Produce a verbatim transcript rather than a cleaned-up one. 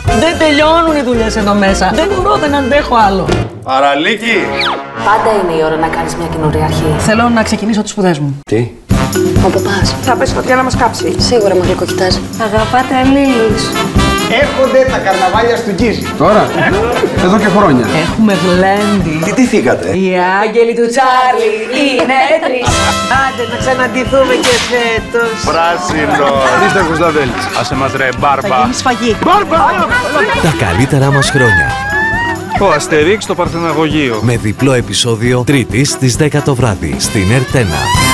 Δεν τελειώνουν οι δουλειές εδώ μέσα. Δεν μπορώ, δεν αντέχω άλλο. Παραλίκη! Πάντα είναι η ώρα να κάνεις μια καινούργια αρχή. Θέλω να ξεκινήσω τις σπουδές μου. Τι? Ο παπάς Θα πέσει φωτιά να μας κάψει. σίγουρα με γλυκοκοιτάζει. Αγαπάτε αλλήλους. Έρχονται τα καρναβάλια στο Γκίζι. Τώρα, εδώ και χρόνια. Έχουμε γλέντι. Τι τυθήκατε? Οι άγγελοι του Τσάρλι είναι τρεις. Άντε να ξαναντηθούμε και φέτος. Πράσινο! Είστε Κωνσταντέλης. Άσε μας ρε, μπάρμπα. Θα γίνει σφαγή. Τα καλύτερά μας χρόνια. Ο Αστερίξ στο Παρθεναγωγείο. Με διπλό επεισόδιο Τρίτη στις δέκα το βράδυ στην Ερτένα.